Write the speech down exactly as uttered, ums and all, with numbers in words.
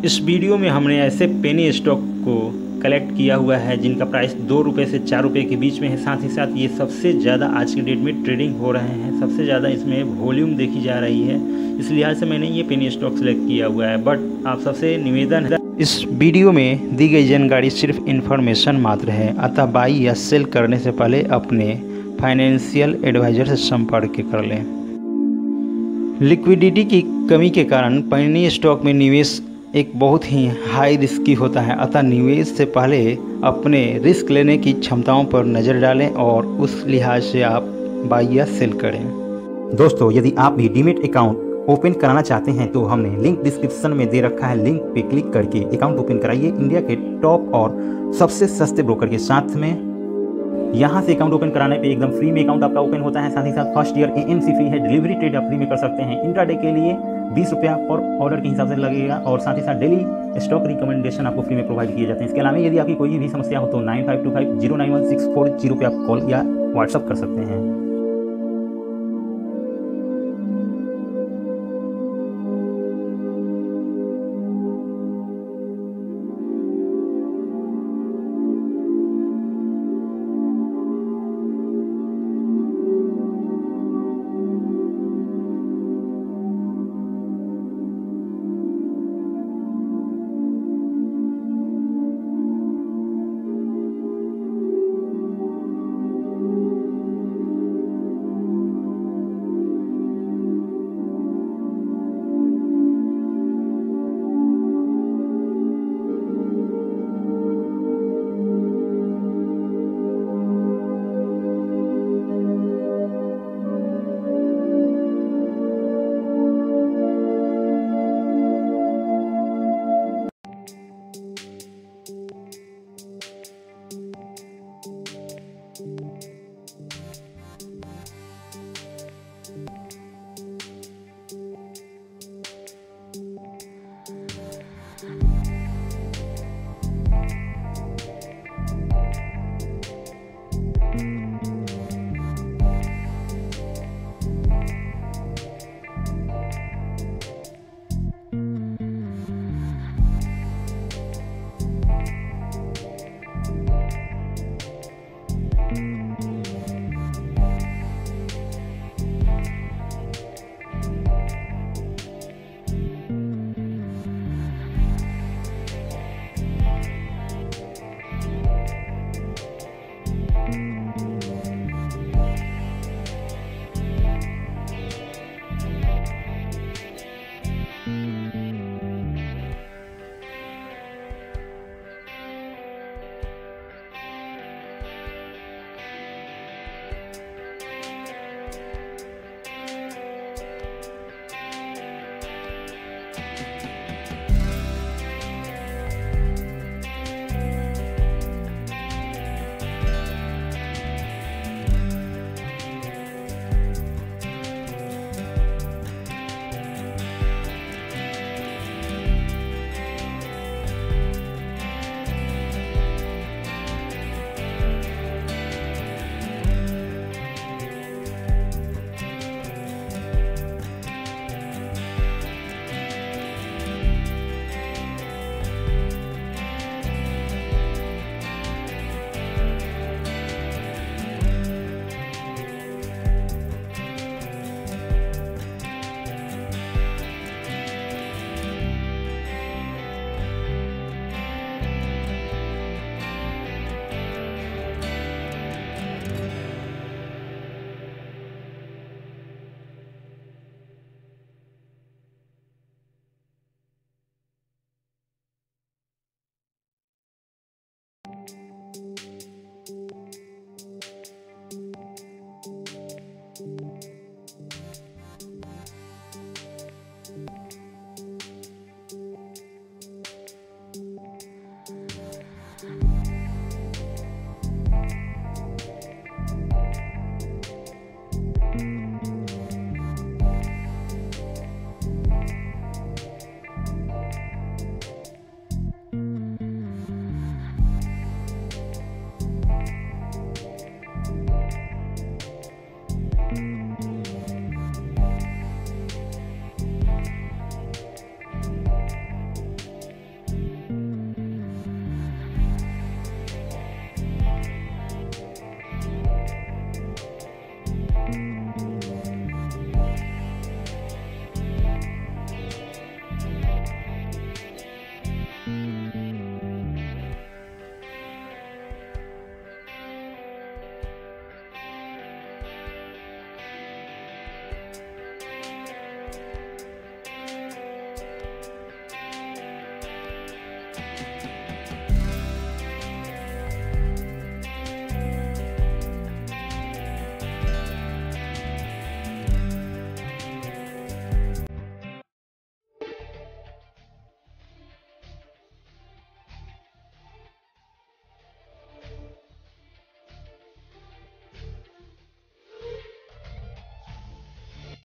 इस वीडियो में हमने ऐसे पेनी स्टॉक को कलेक्ट किया हुआ है जिनका प्राइस दो रुपये से चार रुपये के बीच में है। साथ ही साथ ये सबसे ज़्यादा आज के डेट में ट्रेडिंग हो रहे हैं, सबसे ज़्यादा इसमें वॉल्यूम देखी जा रही है। इस लिहाज से मैंने ये पेनी स्टॉक सेलेक्ट किया हुआ है। बट आप सबसे निवेदन है, इस वीडियो में दी गई जानकारी सिर्फ इन्फॉर्मेशन मात्र है, अतः बाई या सेल करने से पहले अपने फाइनेंशियल एडवाइज़र से संपर्क कर लें। लिक्विडिटी की कमी के कारण पेनी स्टॉक में निवेश एक बहुत ही हाई रिस्की होता है, अतः निवेश से पहले अपने रिस्क लेने की क्षमताओं पर नज़र डालें और उस लिहाज से आप बाई या सेल करें। दोस्तों, यदि आप भी डीमेट अकाउंट ओपन कराना चाहते हैं तो हमने लिंक डिस्क्रिप्शन में दे रखा है, लिंक पे क्लिक करके अकाउंट ओपन कराइए इंडिया के टॉप और सबसे सस्ते ब्रोकर के साथ में। यहाँ से अकाउंट ओपन कराने पे एकदम फ्री में अकाउंट आपका ओपन होता है। साथ ही साथ फर्स्ट ईयर एएमसी फ्री है, डिलीवरी ट्रेड आप फ्री में कर सकते हैं। इंट्राडे के लिए बीस रुपया पर ऑर्डर के हिसाब से लगेगा और साथ ही साथ डेली स्टॉक रिकमेंडेशन आपको फ्री में प्रोवाइड किए जाते हैं। इसके अलावा यदि आपकी कोई भी समस्या हो तो nine five two five zero nine one six four zero पे आप कॉल या व्हाट्सअप कर सकते हैं।